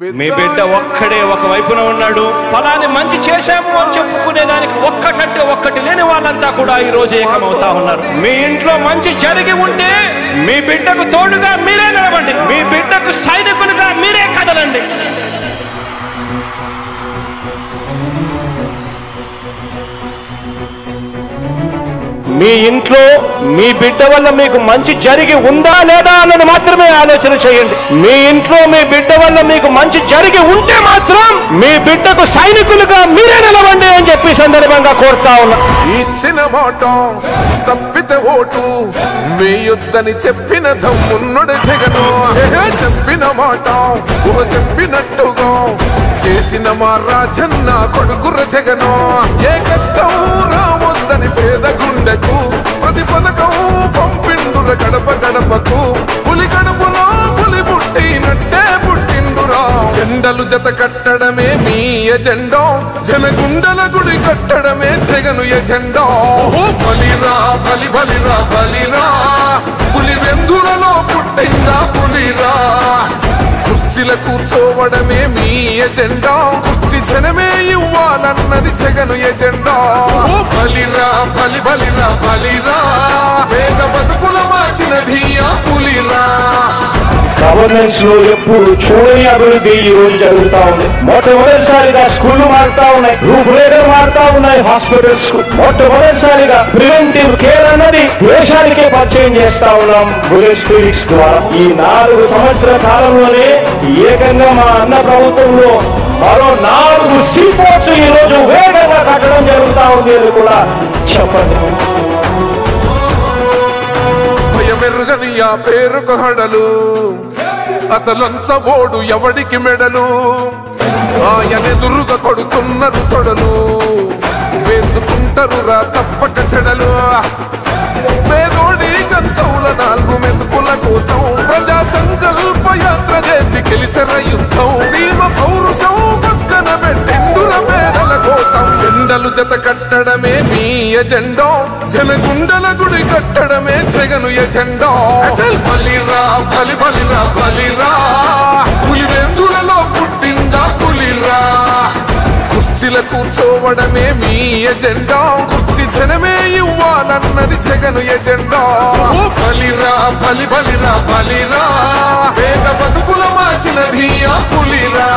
మీ బిడ్డ ఒక్కడే ఒక వైపున ఉన్నాడు. ఫలాని మంచి చేశాము అని చెప్పుకునేదానికి ఒక్కటంటే ఒక్కటి లేని వాళ్ళంతా కూడా ఈ రోజు ఏకమవుతా ఉన్నారు. మీ ఇంట్లో మంచి జరిగి ఉంటే మీ బిడ్డకు తోడుగా మీరే నిలబండి. మీ బిడ్డకు సైనికులుగా మీరే కదలండి. మీ ఇంట్లో మీ బిడ్డ వల్ల మీకు మంచి జరిగి ఉందా లేదా అన్నది మాత్రమే ఆలోచన చేయండి. మీ ఇంట్లో మీ బిడ్డ వల్ల మీకు మంచి జరిగి ఉంటే మాత్రం మీ బిడ్డకు సైనికులుగా మీరే నిలవండి అని చెప్పి సందర్భంగా కోరుతా ఉన్నా. ఇచ్చిన మాట తప్పితే ఓటు వేయొద్దని చెప్పిన దమ్మున్నడు జగను. చెప్పిన మాట చెప్పినట్టుగా చేసిన మా రాజన్న కొడుకుర జగను. ఏ కష్టం రావద్దని పేద గుండెకు ప్రతి పథకం పంపిండుర గడప గడపకు. పులి గడపలో పులి పుట్టినట్టే పుట్టిండురా. జెండలు జత కట్టడమే మీ ఎజెండా. జనగుండల గుడి కట్టడమే జగను ఎజెండా. బలిరా బలి బలిరా బలిరా. పులి వెందులలో పుట్టిందా పులిరా. కుర్చీల కూర్చోవడమే మీ ఎజెండా. కుర్చీ జనమే ఇవ్వాలన్నది జగను ఎజెండా. బలిరా బలి బలిరా బలిరా. పేద బతుకుల మార్చినది ఆ పులిరా. గవర్నెన్స్ లో ఎప్పుడు చూడని అభివృద్ధి ఈ రోజు జరుగుతా ఉంది. మొట్టమొదటిసారిగా స్కూళ్లు మారుతా ఉన్నాయి, రూపురేఖలు మారుతా ఉన్నాయి. హాస్పిటల్స్ కు మొట్టమొదటిసారిగా ప్రివెంటివ్ కేర్ అన్నది దేశానికే పరిచయం చేస్తా ఉన్నాం బుల్లెట్ క్లినిక్స్ ద్వారా. ఈ 4 సంవత్సరాల కాలంలోనే ఏకంగా మా అన్న ప్రభుత్వంలో మరో 4 సీపోర్ట్స్ ఈ రోజు వేగంగా కట్టడం జరుగుతా ఉంది అని కూడా చెప్పండి. భయమెరుగని ఆ పేరుకు హడలు అసలంచబోడు ఎవడికి మెడలు. ఆయనెదురుగా కొడుతున్నారు తొడలు వేసుకుంటారు రా తప్పక చెడలు. పేదోడి కన్సౌల 4 మెతుకుల కోసం ప్రజా సంకల్ప యాత్ర చేసి గెలిసెర యుద్ధం. సీమ పౌరుషం పక్కన పెట్టిండుర పేదల కోసం. జెండలు జత కట్టడమే మీ ఎజెండా. జనగుండల గుడి కట్టడమే జగను ఎజెండా. బలిరా బలి బలిరా బలిరా. పులి వెందులలో పుట్టిందా పులిరా. కుర్చీల కూర్చోవడమే మీ ఎజెండా. కుర్చీ జనమే ఇవ్వాలన్నది జగను ఎజెండా. బలిరా బలి బలిరా బలిరా. పేద బతుకుల మార్చినది ఆ పులిరా.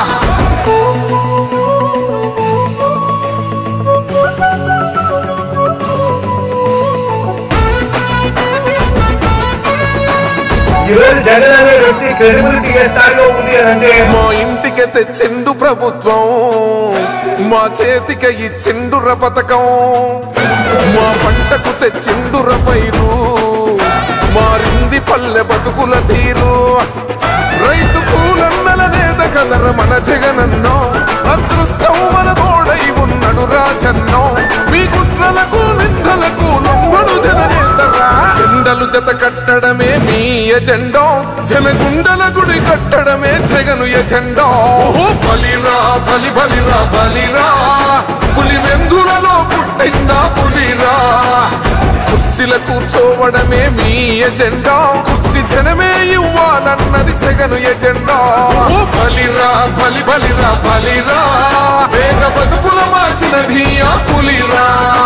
జగన్ అనే వ్యక్తి క్రెడిబిలిటీ ఏ స్థాయిలో ఉంది అంటే మా ఇంటికి తెచ్చిండు ప్రభుత్వం. మా చేతికి ఇచ్చిండుర పథకం. మా పంటకు తెచ్చిండుర పైరు. మారింది పల్లె బతుకుల తీరు. రైతు కూలన్నల నేత కదర మన జగనన్నో. అదృష్టం మన తోడై ఉన్నడు రాజన్నో. మీ కుట్రలకు నిందలకు లొంగడు జననేతరా. జెండలు జత కట్టడమే మీ ఎజెండా. జనగుండల గుడి కట్టడమే జగను ఎజెండా. బలిరా బలి బలిరా బలిరా. పులి వెందులలో పుట్టిందా పులిరా. కుర్చీల కూర్చోవడమే మీ ఎజెండా. కుర్చీ జనమే ఇవ్వాలన్నది జగను ఎజెండా. బలిరా బలి బలిరా బలిరా. పేద బతుకుల మార్చినది ఆ పులిరా.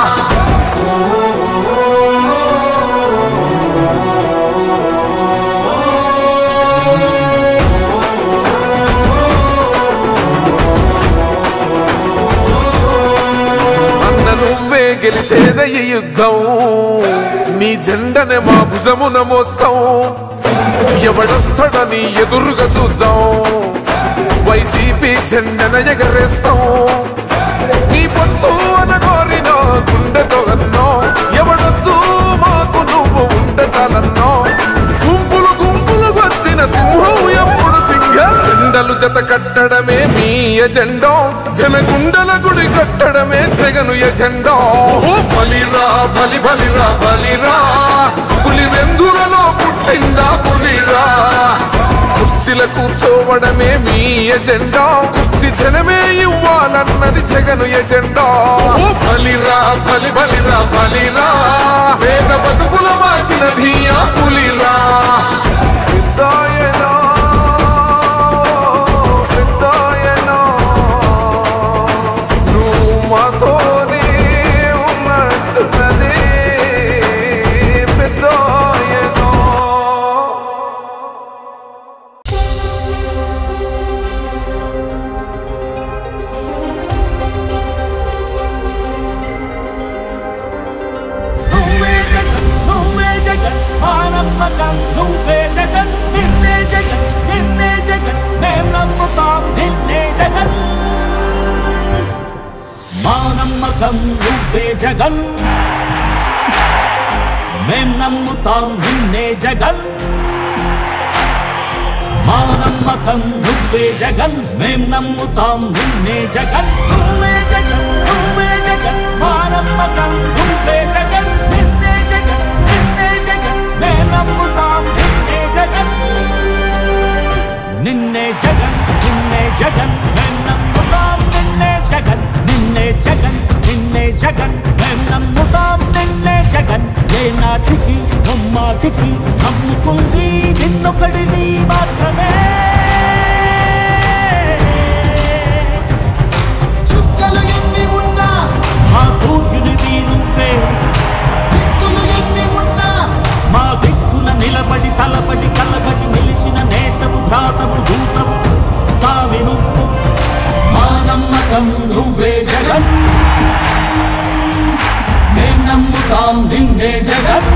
నువ్వే గెలిచేద ఈ యుద్ధం. నీ జెండనే మా భుజమున మోస్తాం. ఎవడొస్తాడని ఎదురుగా చూద్దాం. వైసీపీ జెండన ఎగరేస్తాం. నీ పొత్తు అనగోరిన గుండెతో అన్నో. ఎవడొద్దు మాకు నువ్వు ఉంటే చాలన్నో. గుంపులు గుంపులు వచ్చిన సింహం ఎప్పుడు సింహ. జెండలు జత కట్టడమే మీ ఎజెండా. జనగుండల గుడి కట్టడమే జగను ఎజెండా. బలిరా బలి బలిరా బలిరా. పులి వెందులలో పుట్టిందా పులిరా. కుర్చీల కూర్చోవడమే మీ ఎజెండా. కుర్చీ జనమే ఇవ్వాలన్నది జగను ఎజెండా. బలిరా బలి బలిరా బలిరా. పేద బతుకుల మార్చినది ఆ పులిరా. నమ్మకం నువ్వే జగన్ నిన్నే జగన్ నిన్నే జగన్ మేం నమ్ముతాం నిన్నే జగన్ మా నమ్మకం నువ్వే జగన్ మేం నమ్ముతాం నిన్నే జగన్ మా నమ్మకం నువ్వే జగన్ మేం నమ్ముతాం నిన్నే జగన్ నువ్వే జగన్ నువ్వే జగన్ మా నమ్మకం నువ్వే జగన్ నిన్నే జగన్ నిన్నే జగన్ మేం నమ్ముతాం నిన్నే జగన్ నిన్నే జగన్ నిన్నే జగన్ మేం నమ్ముతాం నిన్నే జగన్ నిన్నే జగన్ నిన్నే జగన్ మేం నమ్ముతాం నిన్నే జగన్ ఏ నాటికి నమ్మాటికి నమ్ముకుంది నిన్నొకడిని మాత్రమే చుక్కలు ఎన్ని ఉన్నా మా సూర్యునివి నువ్వే దిక్కులు ఎన్ని ఉన్నా మా దిక్కున నిలబడి తలబడి కలబడి నిలిచిన నేతవు భ్రాతవు దూతవు సావి నువ్వు మా నమ్మకం నువ్వే జగన్ మేం నమ్ముతాం నిన్నే జగన్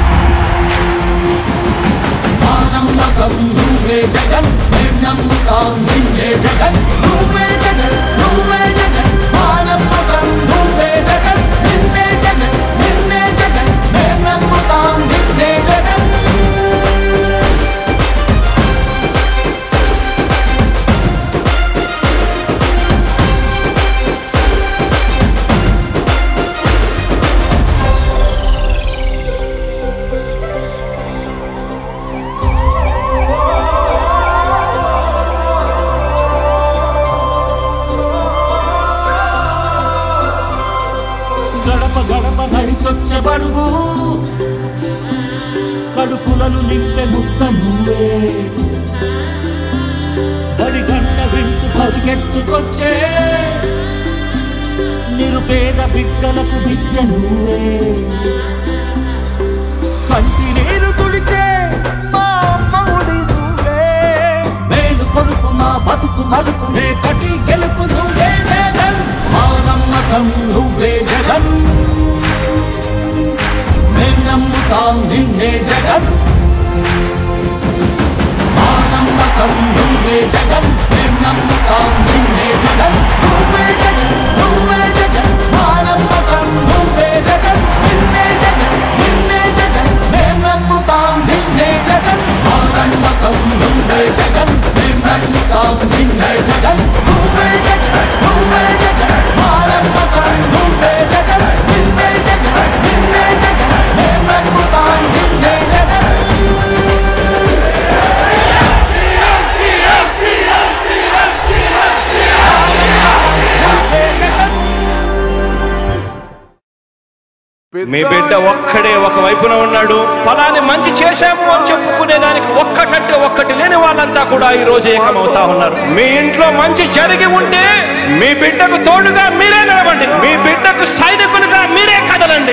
మా నమ్మకం నువ్వే జగన్ మేం నమ్ముతాం నిన్నే జగన్ నువ్వే జగన్ నువ్వే జగన్ మా నమ్మకం నువ్వే జగన్ నిన్నే జగన్ నిన్నే జగన్ మేం నమ్ముతాం నిన్నే జగన్ గడప గడప నడిచొచ్చబడుగు కడుపులను నింపే ముద్ద నువ్వే బడి గంట వింటూ పరిగెత్తుకొచ్చే నిరుపేద బిడ్డలకు విద్య నువ్వే కంటి నీరు తుడిచే మా అమ్మఒడి నువ్వే మేలు కొడుకు మా బతుకు మడుపు రేపటి గెలుపు నువ్వే జగన్ మా నమ్మకం నువ్వే జగన్ మేం నమ్ముతాం నిన్నే జగన్ మా నమ్మకం నువ్వే జగన్ మేం నమ్ముతాం నిన్నే జగన్ నువ్వే జగన్ నువ్వే జగన్ మా నమ్మకం నువ్వే జగన్ నిన్నే జగన్ నిన్నే జగన్ మేం నమ్ముతాం నిన్నే జగన్ మా నమ్మకం నువ్వే జగన్ మేం నమ్ముతాం నిన్నే జగన్ నువ్వే జగన్ నువ్వే జగన్ మా నమ్మకం నువ్వే జగన్ నిన్నే జగన్ నిన్నే జగన్ మేం నమ్ముతాం నిన్నే జగన్ మీ బిడ్డ ఒక్కడే ఒక వైపున ఉన్నాడు. ఫలాన్ని మంచి చేశాము అని చెప్పుకునే దానికి ఒక్కటంటే ఒక్కటి లేని వాళ్ళంతా కూడా ఈ రోజు ఏకమవుతా ఉన్నారు. మీ ఇంట్లో మంచి జరిగి ఉంటే మీ బిడ్డకు తోడుగా మీరే నిలబండి, మీ బిడ్డకు సైనికులుగా మీరే కదలండి.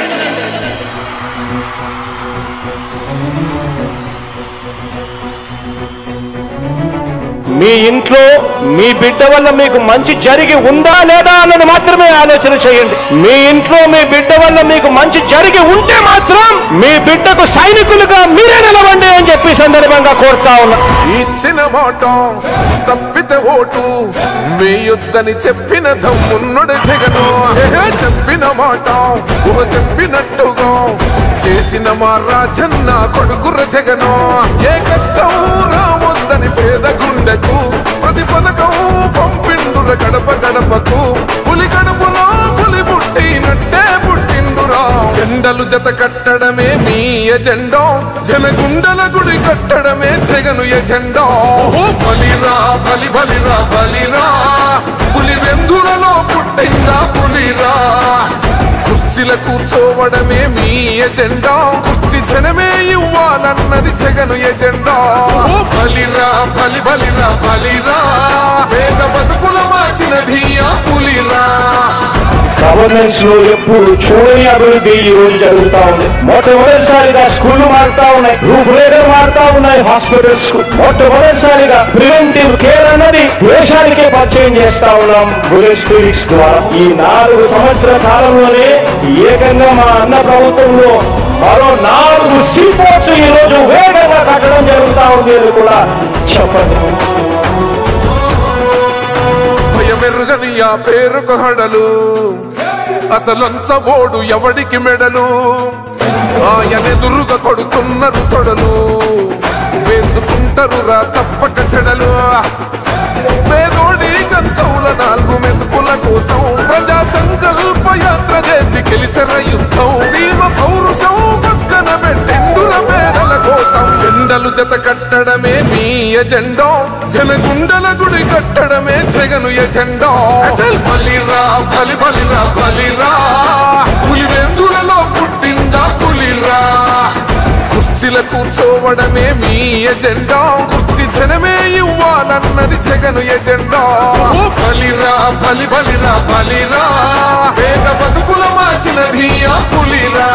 మీ ఇంట్లో మీ బిడ్డ వల్ల మీకు మంచి జరిగి ఉందా లేదా అన్నది మాత్రమే ఆలోచన చేయండి. మీ ఇంట్లో మీ బిడ్డ వల్ల మీకు మంచి జరిగి ఉంటే మాత్రం మీ బిడ్డకు సైనికులుగా మీరే నిలవండి అని చెప్పి సందర్భంగా కోరుతా ఉన్నా. ఇచ్చిన మాట తప్పితే ఓటు వేయొద్దని చెప్పిన దమ్మున్నడు జగను. చెప్పిన మాట ఊహ చెప్పినట్టుగా చేసిన మా రాజన్న కొడుకుర జగను. ఏ కష్టం రావద్దని పేద గుండెకు ప్రతి పథకం పంపిండుర గడప గడపకు. పులి గడపలో పులి పుట్టినట్టే పుట్టిండురా. జెండలు జత కట్టడమే మీ ఎజెండా, జనగుండల గుడి కట్టడమే జగను ఎజెండా. బలిరా బలి బలిరా బలిరా, పులి వెందులలో పుట్టిందా పులిరా. కుర్చీల కూర్చోవడమే మీ ఎజెండా, కుర్చీ జనమే ఇవ్వాలన్నది జగను ఎజెండా. బలిరా బలి బలిరా బలిరా, పేద బతుకుల మార్చినది ఆ పులిరా. గవర్నెన్స్ లో ఎప్పుడు చూడని అభివృద్ధి ఈ రోజు జరుగుతా ఉంది. మొట్టమొదటిసారిగా స్కూళ్లు మారుతా ఉన్నాయి, రూపురేఖలు మారుతా ఉన్నాయి. హాస్పిటల్స్ మొట్టమొదటిసారిగా ప్రివెంటివ్ కేర్ అన్నది దేశానికే పరిచయం చేస్తా ఉన్నాం బుల్లెట్ క్లినిక్స్ ద్వారా. ఈ 4 సంవత్సరాల కాలంలోనే ఏకంగా మా అన్న ప్రభుత్వంలో మరో 4 సీపోర్ట్స్ ఈ రోజు వేగంగా కట్టడం జరుగుతా ఉంది అని కూడా చెప్పండి. భయమెరుగని ఆ పేరుకు హడలు, అసలంచబోడు ఎవడికి మెడలు, ఆయనెదురుగా కొడుతున్నారు తొడలు, వేసుకుంటారు రా తప్పక చెడలు. పేదోడి కంచౌల 4 మెతుకుల కోసం ప్రజా సంకల్ప యాత్ర చేసి గెలిసెర యుద్ధం. సీమ పౌరుషం పక్కన పెట్టిండుల పేదల కోసం. జెండలు జత కట్టడమే మీ ఎజెండా, జనగుండల గుడి కట్టడమే జగను ఎజెండా. బలిరా బలి బలిరా బలిరా, పులివెందులలో పుట్టిందా పులిరా. కుర్చీల కూర్చోవడమే మీ ఎజెండా, కుర్చీ జనమే ఇవ్వాలన్నది జగను ఎజెండా. బలిరా బలి బలిరా బలిరా, పేద బతుకుల మార్చినది ఆ పులిరా.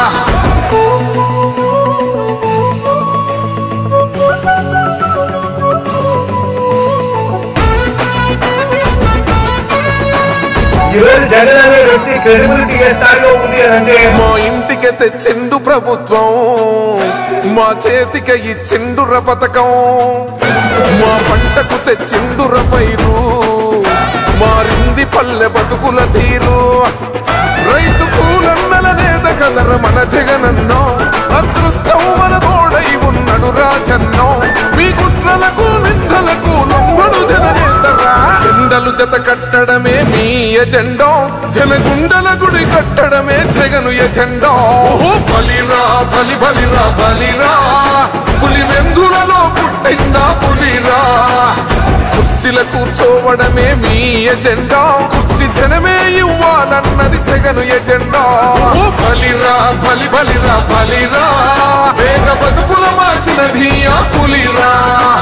జగన్ అనే వ్యక్తి క్రెడిబిలిటీ ఏ స్థాయిలో ఉంది అంటే మా ఇంటికి తెచ్చిండు ప్రభుత్వం, మా చేతికి ఇచ్చిండుర పథకం. మా పంటకు తెచ్చిండుర పైరు, మారింది పల్లె బతుకుల తీరు. రైతు కూలన్నల నేత కదర మన జగనన్నో, అదృష్టం మన తోడై ఉన్నడు రాజన్నో. మీ కుట్రలకు నిందలకు లొంగడు జననేతరా. జెండలు జత కట్టడమే మీ ఎజెండా, జనగుండల గుడి కట్టడమే జగను ఎజెండా. బలిరా బలి బలిరా బలిరా, పులివెందులలో పుట్టిందా పులిరా. కుర్చీల కూర్చోవడమే మీ ఎజెండా, కుర్చీ జనమే ఇవ్వాలన్నది జగను ఎజెండా. బలిరా బలి బలిరా బలిరా, వేగ బతుకుల మార్చినది ఆ పులిరా.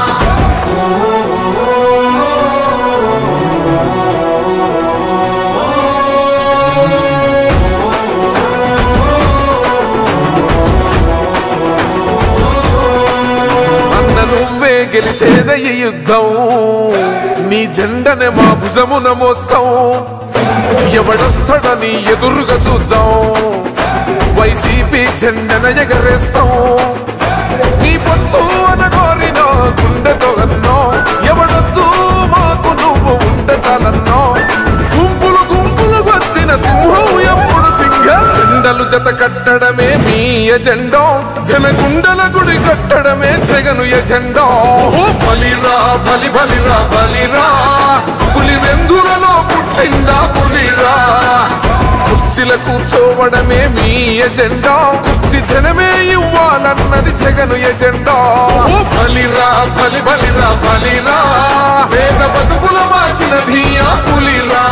నువ్వే గెలిచేద ఈ యుద్ధం, నీ జెండనే మా భుజమున మోస్తాం. ఎవడొస్తాడని ఎదురుగా చూద్దాం, వైసీపీ జెండన ఎగరేస్తాం. నీ పొత్తు అనగోరినో గుండెతో అన్నో, ఎవడొద్దు మాకు నువ్వు ఉంటే చాలన్నో. గుంపులు గుంపులు వచ్చిన సింహం ఎప్పుడు సింహం. జెండలు జత కట్టడమే మీ ఎజెండా, జనగుండల గుడి కట్టడమే జగను ఎజెండా. బలిరా బలి బలిరా బలిరా, పులివెందులలో పుట్టిందా పులిరా. కుర్చీల కూర్చోవడమే మీ ఎజెండా, కుర్చీ జనమే ఇవ్వాలన్నది జగను ఎజెండా. బలిరా బలి బలిరా బలిరా, పేద బతుకుల మార్చినది ఆ పులిరా.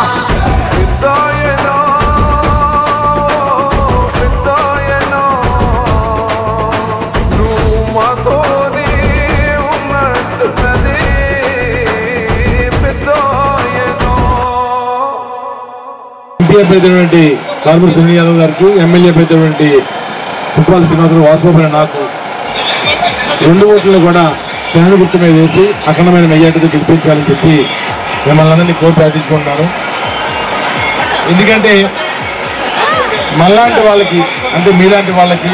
అభ్యర్థి కాల్మూరి సునీల్ యాదవ్ గారికి, ఎమ్మెల్యే అభ్యర్థి పుట్పాల శ్రీనివాసరావు వాసుబాబు నాకు 2 ఓట్లను కూడా ఫ్యాన్ గుర్తు మీద వేసి అఖండమైన మెజార్టీతో గెలిపించాలని చెప్పి మిమ్మల్ని అందరినీ కోరి ప్రార్థించుకుంటున్నాను. ఎందుకంటే మళ్ళాంటి వాళ్ళకి, అంటే మీలాంటి వాళ్ళకి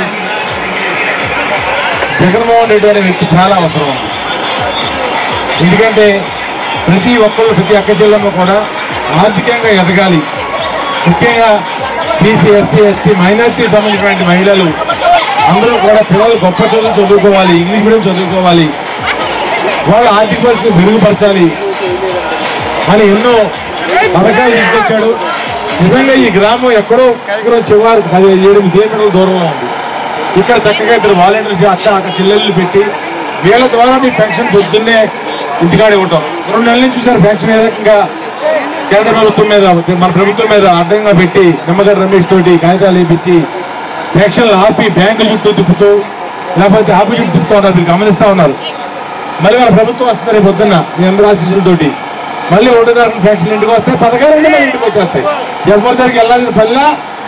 జగన్మోహన్ రెడ్డి అనే వ్యక్తి చాలా అవసరం. ఎందుకంటే ప్రతి ఒక్కరు, ప్రతి అక్క జిల్లాలో కూడా ఆర్థికంగా ఎదగాలి. ముఖ్యంగా బీసీ, ఎస్సీ, ఎస్టీ, మైనార్టీ సంబంధించినటువంటి మహిళలు అందరూ కూడా పిల్లలు గొప్ప చదువులు చదువుకోవాలి, ఇంగ్లీష్ మీడియం చదువుకోవాలి, వాళ్ళ ఆర్థిక పరిస్థితిని మెరుగుపరచాలి అని ఎన్నో పథకాలు తీసుకొచ్చాడు. నిజంగా ఈ గ్రామం ఎక్కడో చివరి 17 కిలోమీటర్ల దూరంలో ఉంది. ఇక్కడ చక్కగా 2 వాలంటీర్లు అక్క చెల్లెళ్ళు పెట్టి వీళ్ళ ద్వారా మీ పెన్షన్ పొద్దున్నే ఇంటికాడ ఇవ్వటం. 2 నెలల నుంచి చూసారు పెన్షన్ ఏ రకంగా కేంద్ర ప్రభుత్వం మీద, మన ప్రభుత్వం మీద అడ్డంగా పెట్టి నిమ్మగడ్డ రమేష్ తోటి కాగితాలు వేయించి పెన్షన్లు ఆపి బ్యాంకుల చుట్టూ తిప్పుతూ, లేకపోతే ఆపి చుట్టూ తిప్పుతూ ఉన్నారు. మీరు గమనిస్తూ ఉన్నారు. మళ్ళీ వాళ్ళ ప్రభుత్వం వస్తుంది రేపు పొద్దున్న మీ అందరూ ఆశీస్సులతోటి. మళ్ళీ 1వ తారీఖు పెన్షన్ ఇంటికి వస్తాయి, 15 ఇంటికి వచ్చేస్తాయి. ఎవరి దగ్గరికి వెళ్ళాల్సిన పల్లె,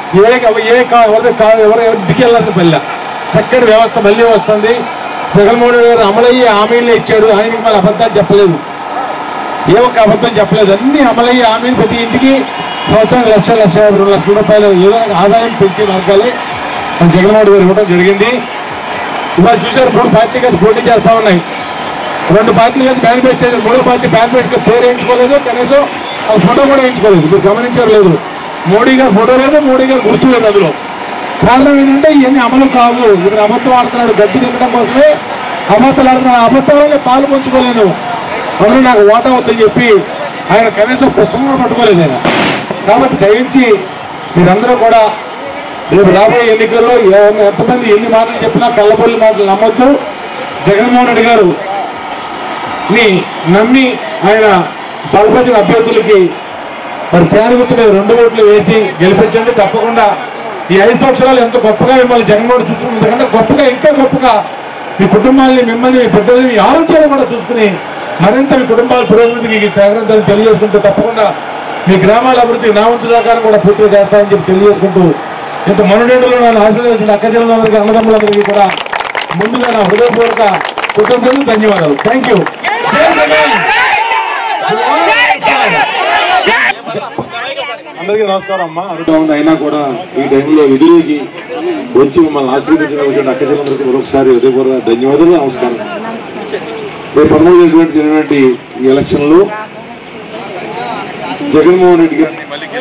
ఎవరి ఇంటికి వెళ్ళాల్సిన పల్లె, చక్కటి వ్యవస్థ మళ్ళీ వస్తుంది. జగన్మోహన్ రెడ్డి గారు అమలయ్యే హామీలు ఇచ్చాడు, ఆయనకి మళ్ళీ అబద్ధాలు చెప్పలేదు, ఏ ఒక్క అబద్ధం చెప్పలేదు. అన్ని అమలయ్యే హామీలు ప్రతి ఇంటికి సంవత్సరానికి 1,00,000, 1,50,000, 2 లక్షల రూపాయలు ఏదో ఆదాయం పెంచే మార్గాలే జగన్మోహన్ గారు ఇవ్వడం జరిగింది. ఇవాళ చూశారు 3 పార్టీలు కలిసి పోటీ చేస్తా ఉన్నాయి. 2 పార్టీలు కలిసి మేనిఫెస్టో, 3వ పార్టీ మేనిఫెస్టో పేరు వేయించుకోలేదు, కనీసం ఆ ఫోటో కూడా వేయించుకోలేదు. మీరు గమనించారు లేదు, మోడీ గారు ఫోటో లేదు, మోడీ గారు గుర్తు లేదు. అందులో కారణం ఏంటంటే ఇవన్నీ అమలు కావు. ఇక్కడ అబద్ధం ఆడుతున్నాడు, గడ్డి తినడం కోసమే అబద్ధాలు ఆడుతున్నాడు. అబద్ధాలని పాలు పంచుకోలేను, అందులో నాకు ఓటా అవుతుందని చెప్పి ఆయన కనీసం పుస్తకం కూడా పట్టుకోలేదు ఆయన. కాబట్టి దయించి మీరందరూ కూడా రేపు రాబోయే ఎన్నికల్లో ఎంతమంది ఎన్ని మాటలు చెప్పినా కళ్ళపల్లి మాటలు నమ్మొద్దు. జగన్మోహన్ రెడ్డి గారు నమ్మి ఆయన బలపరిచిన అభ్యర్థులకి మరి ఫ్యాన్ గుర్తు మీద 2 ఓట్లు వేసి గెలిపించండి. తప్పకుండా ఈ 5 సంవత్సరాలు ఎంత గొప్పగా మిమ్మల్ని జగన్మోహన్ చూసుకుని, ఎందుకంటే గొప్పగా ఇంకా గొప్పగా మీ కుటుంబాన్ని, మిమ్మల్ని, మీ బిడ్డలు, మీ ఆరోగ్యాన్ని కూడా చూసుకుని మరింత మీ కుటుంబాల పురోగతికి సహకరించాలని తెలియజేసుకుంటూ, తప్పకుండా మీ గ్రామాల అభివృద్ధికి నా వంతు సహకారం కూడా పూర్తిగా చేస్తామని చెప్పి తెలియజేసుకుంటూ, ఇంత మనుడేడులో నన్ను ఆశీర్వదించిన అక్కచెల్లెలందరికీ, అన్నదమ్ములందరికీ కూడా ముందుగా నా హృదయపూర్వక కృతజ్ఞతలు, ధన్యవాదాలు. Thank you. అందరికీ నమస్కారం అమ్మా. అయినా కూడా ఈ టైంలో ఎదురుకి వచ్చి మమ్మల్ని ఆశీర్వదించిన అక్కచెల్లెలందరికీ మరొకసారి హృదయపూర్వక ధన్యవాదాలు, నమస్కారం. రేపు 13 జరిగినటువంటి ఈ ఎలక్షన్ లో జగన్మోహన్ రెడ్డి గారిని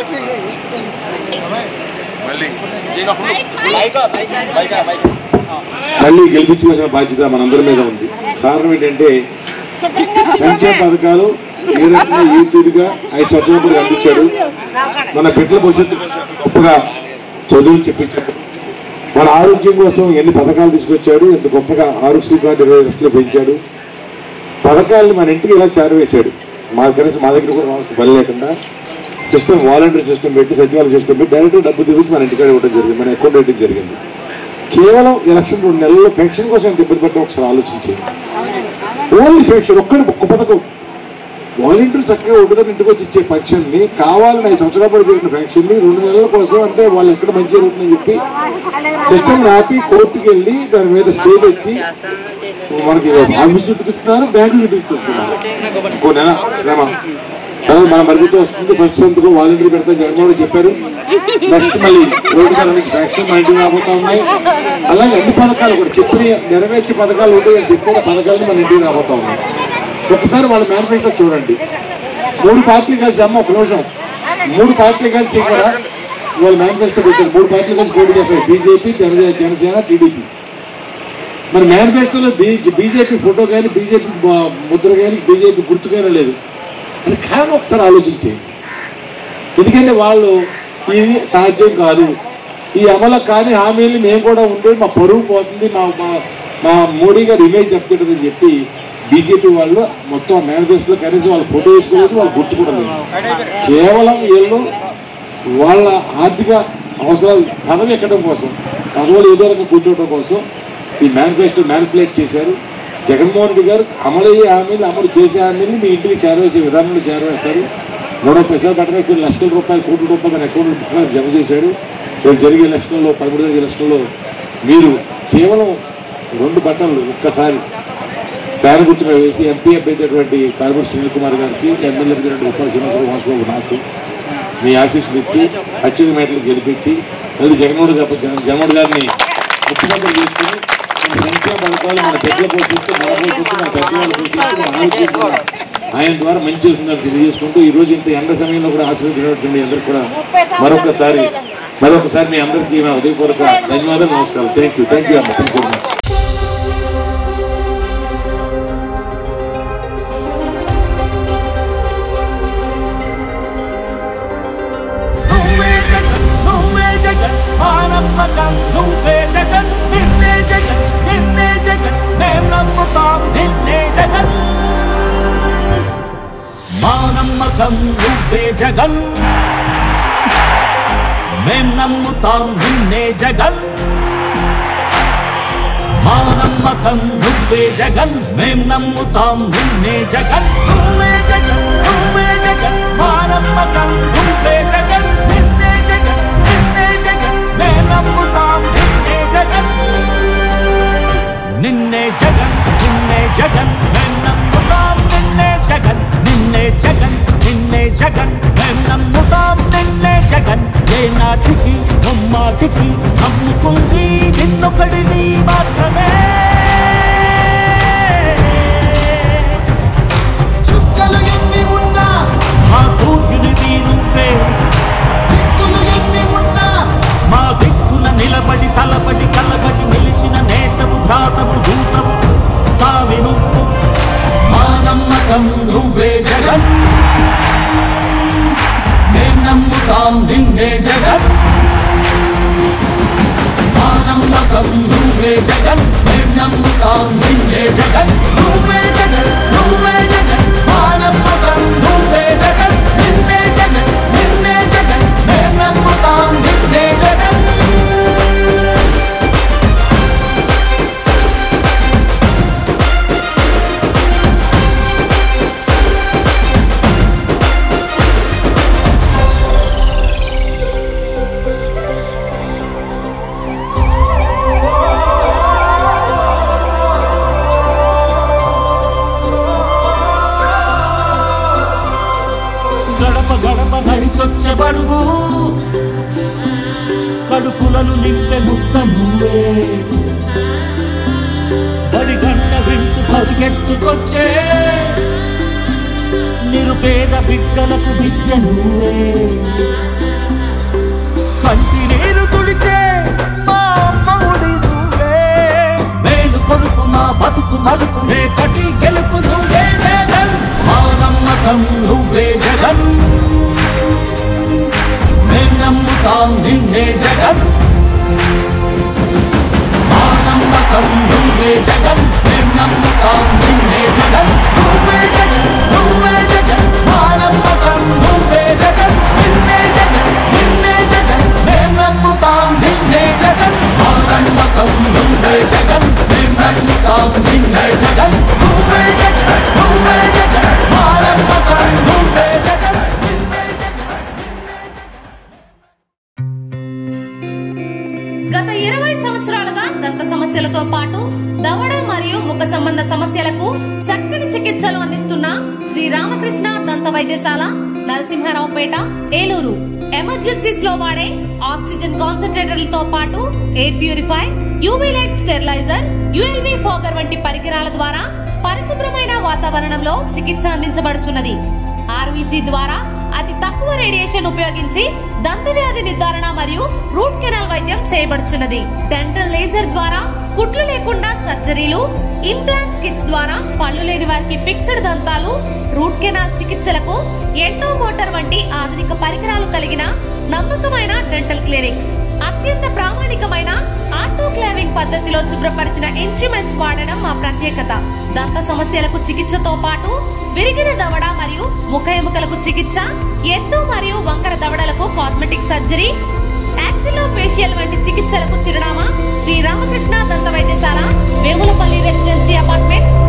మళ్ళీ గెలిపించుకోవాల్సిన బాధ్యత మనందరి మీద ఉంది. కారణం ఏంటంటే సంక్షేమ పథకాలు ఏ రకంగా ఏ తీరుగా 5 సంవత్సరాలు అందించాడు. మన బిడ్డల భవిష్యత్తు గొప్పగా చదువులు చెప్పించాడు. మన ఆరోగ్యం కోసం ఎన్ని పథకాలు తీసుకొచ్చాడు, ఎంత గొప్పగా ఆరోగ్య కార్డు 20 లక్షలు పెంచాడు. పథకాలను మన ఇంటికి ఇలా చేరవేశాడు. కనీసం మా దగ్గర కూడా రావాల్సిన పని లేకుండా సిస్టమ్, వాలంటీర్ సిస్టమ్ పెట్టి, సచివాలయ సిస్టమ్ పెట్టి డైరెక్ట్ డబ్బు దిగుతూ మన ఇంటికాడ ఇవ్వడం జరిగింది, మన అకౌంట్ వేయడం జరిగింది. కేవలం ఎలక్షన్ 2 నెలల్లో పెన్షన్ కోసం ఎంత ఇబ్బంది పడ్డా ఒకసారి ఆలోచించేది. ఓన్లీ పెన్షన్ ఒక్క పథకం, వాలంటీర్ చక్కగా ఉండదని ఇంటికి వచ్చి ఇచ్చే పెన్షన్ని కావాలని 5 సంవత్సరాల పాటు జరిగిన పెన్షన్ని 2 నెలల కోసం, అంటే వాళ్ళు ఎక్కడ మంచి జరుగుతుందని చెప్పి సిస్టమ్ ఆపి కోర్టుకి వెళ్ళి దాని మీద స్టే తెచ్చి మనకి ఆఫీస్ చుట్టుకుతున్నారు, బ్యాంకులు చుట్టుకుతున్నారు. ఇంకో నెల శ్రమ మన పరిమితి వస్తుంది. ఫస్ట్ సంతకం వాలంటీర్ పెడతా జగన్మోహన్ చెప్పారు. నెక్స్ట్ మళ్ళీ రోడ్డు మీద వ్యాక్సిన్ మన ఇంటికి రాబోతా ఉన్నాయి. అలాగే అన్ని పథకాలు కూడా చెప్పిన నెరవేర్చే పథకాలు ఉంటాయి, చెప్పిన పథకాలను మన ఇంటికి రాబోతా ఉన్నాయి. ఒకసారి వాళ్ళ మేనిఫెస్టో చూడండి. 3 పార్టీలు కలిసి అమ్మ ఒక నిమిషం 3 పార్టీలు కలిసి కూడా వాళ్ళు మేనిఫెస్టో పెట్టారు. 3 పార్టీలు కలిసి పోటీ చేస్తారు, బీజేపీ, జనసేన, టీడీపీ. మరి మేనిఫెస్టోలో బీజేపీ ఫోటో కానీ, బీజేపీ ముద్ర కానీ, బీజేపీ గుర్తుకైనా లేదు అని కారణం ఒకసారి ఆలోచించేయండి. ఎందుకంటే వాళ్ళు ఇది సాధ్యం కాదు, ఈ అమలు కానీ హామీలు మేము కూడా ఉంటే మా పరువు పోతుంది, మా మోడీ గారు ఇమేజ్ దెబ్బతింటుందని చెప్పి బీజేపీ వాళ్ళు మొత్తం మేనిఫెస్టోలో కనీసం వాళ్ళు ఫోటో వేసుకోలేదు, వాళ్ళు గుర్తు కూడా లేదు. కేవలం వీళ్ళు వాళ్ళ ఆర్థిక అవసరాలు పదవి ఎక్కడం కోసం, పదవులు ఏదో రకంగా కూర్చోవడం కోసం ఈ మేనిఫెస్టో మ్యానిపులేట్ చేశారు. జగన్మోహన్ రెడ్డి గారు అమలయ్యే హామీలు, అమలు చేసే హామీలు మీ ఇంటికి చేరవేసే విధానంలో చేరవేస్తారు. 3 పైసలు పెట్టడానికి కొన్ని లక్షల రూపాయలు, కోట్ల రూపాయలు మన అకౌంట్లో జమ చేశాడు. రేపు జరిగే ఎలక్షన్లో 13వ ఎలక్షన్లో మీరు కేవలం 2 బట్టలు ఒక్కసారి ఫ్యాన్ గుర్తుగా వేసి ఎంపీ అభ్యర్థి కార్పొరేట్ సునీల్ కుమార్ గారికి, ఎమ్మెల్యే ఉప్పాల శ్రీనివాసరావు నాకు మీ ఆశీస్సులు ఇచ్చి అత్యధిక మేటలు గెలిపించి మళ్ళీ జగన్మోహన్ గారిని ముఖ్యమంత్రి చేసుకుని సంక్షేమ పథకాలు మన పెద్దల పోషిస్తూ, మన పోషిస్తూ, మన పెద్దవాళ్ళు పోషిస్తూ, మన ఆలోచిస్తూ ఆయన ద్వారా మంచి ఉందని తెలియజేసుకుంటూ ఈరోజు ఇంత ఎండ సమయంలో కూడా ఆశీర్వదించినటువంటి అందరూ కూడా మరొకసారి మీ అందరికీ నా హృదయపూర్వక ధన్యవాదాలు, నమస్కారం. థ్యాంక్ యూ అమ్మ. Thank you. నువ్వే జగన్, నిన్నే జగన్, నిన్నే జగన్, మేం నమ్ముతాం నిన్నే జగన్. మా నమ్మకం నువ్వే జగన్, మేం నమ్ముతాం నిన్నే జగన్. మా నమ్మకం నువ్వే జగన్, మేం నమ్ముతాం నిన్నే జగన్. నువ్వే జగన్, నువ్వే జగన్, మా నమ్మకం నువ్వే జగన్, నిన్నే జగన్, నిన్నే జగన్, మేం నమ్ముతాం నిన్నే జగన్. నిన్నే జగన్, నిన్నే జగన్, మేం నమ్ముతాం నిన్నే జగన్, నిన్నే జగన్, నిన్నే జగన్, మేం నమ్ముతాం నిన్నే జగన్. ఏ నాటికి ఏనాటికి నమ్ముకుంది నిన్నొకడిని మాత్రమే. చుక్కలు ఎన్ని ఉన్నా మా సూర్యునివి నువ్వే, దిక్కులు ఎన్ని ఉన్నా మా దిక్కున నిలబడి తలబడి కలబడి నిలిచిన నేతవు భ్రాతవు దూతవు సావి నువ్వు. మా నమ్మకం నువ్వే జగన్, మేం నమ్ముతాం నిన్నే జగన్. మా నమ్మకం నువ్వే జగన్, మేం నమ్ముతాం నిన్నే జగన్. నువ్వే జగన్, నువ్వే జగన్, మా నమ్మకం నువ్వే జగన్. నిన్నే జగన్, నిన్నే జగన్, మేం నమ్ముతాం నిన్నే జగన్. నడిచొచ్చబడుగు కడుపులను నింపే ముద్ద నువ్వే, బడి గంట వింటూ పరిగెత్తుకొచ్చే నిరుపేద బిడ్డలకు విద్య నువ్వే, కంటి నీరు తుడిచే మా అమ్మఒడి నువ్వే, మేలు కొడుకు మా బతుకు మలుపు రేపటి గెలుపు నువ్వే జగన్. మా నమ్మకం నువ్వే జగన్, మేం నమ్ముతాం నిన్నే జగన్. మా నమ్మకం నువ్వే జగన్, మేం నమ్ముతాం నిన్నే జగన్. నువ్వే జగన్, నువ్వే జగన్, మా నమ్మకం నువ్వే జగన్. నిన్నే జగన్, నిన్నే జగన్, మేం నమ్ముతాం నిన్నే జగన్. మా నమ్మకం నువ్వే జగన్, మేం నమ్ముతాం నిన్నే జగన్. నువ్వే జగన్, నువ్వే జగన్, మా నమ్మకం నువ్వే జగన్. గత 20 సంవత్సరాలుగా దంత సమస్యలతో పాటు దవడ మరియు ముఖ సంబంధ సమస్యలకు చక్కని చికిత్సలు అందిస్తున్న శ్రీ రామకృష్ణ దంత వైద్యశాల, నరసింహారావుపేట, ఏలూరు. ఎమర్జెన్సీస్ లో వాడే ఆక్సిజన్ కాన్సంట్రేటర్లతో పాటు air purify, UV light steriliser, ULV fogger వంటి పరికరాల ద్వారా పరిశుభ్రమైన వాతావరణంలో చికిత్స అందించబడుచున్నది. ఆర్వీజీ ద్వారా అతి తక్కువ రేడియేషన్ ఉపయోగించి దంత వ్యాధి నిర్ధారణ మరియు రూట్ కెనాల్ వైద్యం చేయబడుచున్నది. డెంటల్ లేజర్ ద్వారా కుట్లు లేకుండా సర్జరీలు, ఇంప్లాంట్స్ కిట్స్ ద్వారా పళ్ళు లేని వారికి ఫిక్స్డ్ దంతాలు, రూట్ కెనాల్ చికిత్సలకు ఎండో మోటార్ వంటి ఆధునిక పరికరాలు కలిగిన నమ్మకమైన డెంటల్ క్లినిక్. అత్యంత ప్రామాణికమైన ఆటోక్లావింగ్ పద్ధతిలో శుభ్రపరిచిన ఇన్స్ట్రుమెంట్స్ వాడడం మా ప్రత్యేకత. దంత సమస్యలకు చికిత్సతో పాటు విరిగిన దవడ మరియు ముఖ ఎముకలకు చికిత్స, ఎత్తు మరియు వంకర దవడలకు కాస్మెటిక్ సర్జరీ, యాక్సిలో ఫేషియల్ వంటి చికిత్సలకు చిరునామా శ్రీ రామకృష్ణ దంత వైద్యశాల, వేములపల్లి రెసిడెన్సీ అపార్ట్మెంట్,